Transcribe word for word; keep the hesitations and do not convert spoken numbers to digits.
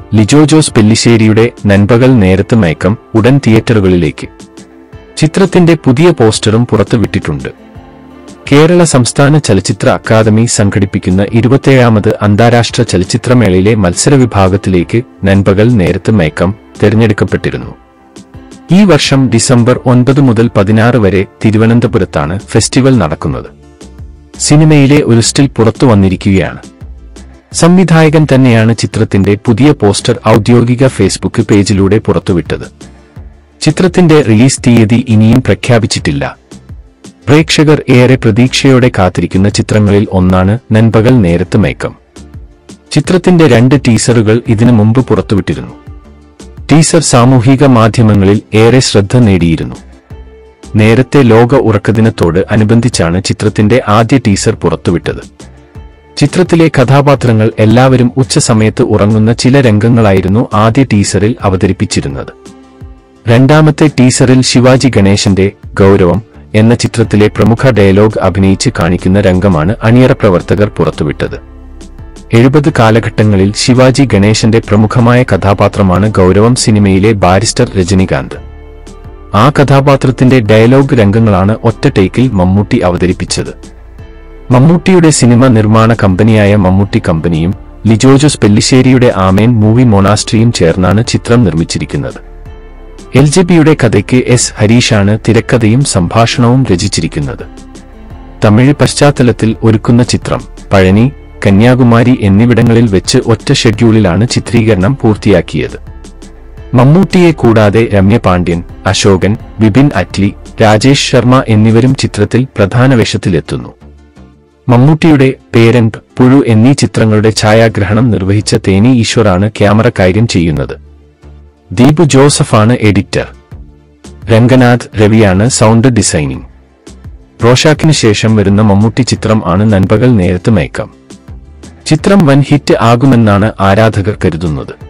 ലിജോ ജോസ് പെല്ലിശ്ശേരിയുടെ നൻപകൽ നേരത്ത് മയക്കം ഉടൻ തിയേറ്ററുകളിലേക്ക്. ചിത്രത്തിന്റെ പുതിയ പോസ്റ്ററും പുറത്തുവിട്ടിട്ടുണ്ട്. കേരള സംസ്ഥാന ചലച്ചിത്ര അക്കാദമി സംഘടിപ്പിക്കുന്ന ഇരുപത്തിയേഴാമത് അന്താരാഷ്ട്ര ചലച്ചിത്രമേളയിലെ മത്സര വിഭാഗത്തിലേക്ക് നൻപകൽ നേരത്ത് മയക്കം തിരഞ്ഞെടുക്കപ്പെട്ടിരുന്നു. ഈ വർഷം ഡിസംബർ ഒൻപത് മുതൽ പതിനാറ് വരെ തിരുവനന്തപുരത്താണ് ഫെസ്റ്റിവൽ നടക്കുന്നത്. സിനിമയിലെ ഒരു സ്റ്റിൽ പുറത്തു വന്നിരിക്കുകയാണ്. സംവിധായകൻ തന്നെയാണ് ചിത്രത്തിന്റെ പുതിയ പോസ്റ്റർ ഔദ്യോഗിക ഫേസ്ബുക്ക് പേജിലൂടെ പുറത്തുവിട്ടത്. ചിത്രത്തിന്റെ റിലീസ് തീയതി ഇനിയും പ്രഖ്യാപിച്ചിട്ടില്ല. പ്രേക്ഷകർ ഏറെ പ്രതീക്ഷയോടെ കാത്തിരിക്കുന്ന ചിത്രങ്ങളിൽ ഒന്നാണ് നൻപകൽ നേരത്ത് മയക്കം. ചിത്രത്തിന്റെ രണ്ട് ടീസറുകൾ ഇതിനു മുമ്പ് പുറത്തുവിട്ടിരുന്നു. ടീസർ സാമൂഹിക മാധ്യമങ്ങളിൽ ഏറെ ശ്രദ്ധ നേടിയിരുന്നു. നേരത്തെ ലോക ഉറക്കദിനത്തോട് അനുബന്ധിച്ചാണ് ചിത്രത്തിന്റെ ആദ്യ ടീസർ പുറത്തുവിട്ടത്. ചിത്രത്തിലെ കഥാപാത്രങ്ങൾ എല്ലാവരും ഉച്ചസമയത്ത് ഉറങ്ങുന്ന ചില രംഗങ്ങളായിരുന്നു ആദ്യ ടീസറിൽ അവതരിപ്പിച്ചിരുന്നത്. രണ്ടാമത്തെ ടീസറിൽ ശിവാജി ഗണേശന്റെ ഗൗരവം എന്ന ചിത്രത്തിലെ പ്രമുഖ ഡയലോഗ് അഭിനയിച്ച് കാണിക്കുന്ന രംഗമാണ് അണിയറ പ്രവർത്തകർ പുറത്തുവിട്ടത്. എഴുപത് കാലഘട്ടങ്ങളിൽ ശിവാജി ഗണേശന്റെ പ്രമുഖമായ കഥാപാത്രമാണ് ഗൗരവം സിനിമയിലെ ബാരിസ്റ്റർ രജനികാന്ത്. ആ കഥാപാത്രത്തിന്റെ ഡയലോഗ് രംഗങ്ങളാണ് ഒറ്റ ടേക്കിൽ മമ്മൂട്ടി അവതരിപ്പിച്ചത്. മമ്മൂട്ടിയുടെ സിനിമ നിർമ്മാണ കമ്പനിയായ മമ്മൂട്ടി കമ്പനിയും ലിജോ ജോസ് പെല്ലിശ്ശേരിയുടെ ആമേൻ മൂവി മൊണാസ്ട്രിയും ചേർന്നാണ് ചിത്രം നിർമ്മിച്ചിരിക്കുന്നത്. എൽ ജെ പിയുടെ കഥയ്ക്ക് എസ് ഹരീഷാണ് തിരക്കഥയും സംഭാഷണവും രചിച്ചിരിക്കുന്നത്. തമിഴ് പശ്ചാത്തലത്തിൽ ഒരുക്കുന്ന ചിത്രം പഴനി, കന്യാകുമാരി എന്നിവിടങ്ങളിൽ വെച്ച് ഒറ്റ ഷെഡ്യൂളിലാണ് ചിത്രീകരണം പൂർത്തിയാക്കിയത്. മമ്മൂട്ടിയെ കൂടാതെ രമ്യ പാണ്ഡ്യൻ, അശോകൻ, വിപിൻ അറ്റ്ലി, രാജേഷ് ശർമ്മ എന്നിവരും ചിത്രത്തിൽ പ്രധാന വേഷത്തിലെത്തുന്നു. മമ്മൂട്ടിയുടെ പേരന്റ്, പുഴു എന്നീ ചിത്രങ്ങളുടെ ഛായാഗ്രഹണം നിർവഹിച്ച തേനി ഈശ്വറാണ് ക്യാമറ കൈകാര്യം ചെയ്യുന്നത്. ദീപു ജോസഫാണ് എഡിറ്റർ. രംഗനാഥ് രവിയാണ് സൗണ്ട് ഡിസൈനിംഗ്. റോഷാക്കിന് ശേഷം വരുന്ന മമ്മൂട്ടി ചിത്രം ആണ് നൻപകൽ നേരത്ത് മയക്കം. ചിത്രം വൻ ഹിറ്റ് ആകുമെന്നാണ് ആരാധകർ കരുതുന്നത്.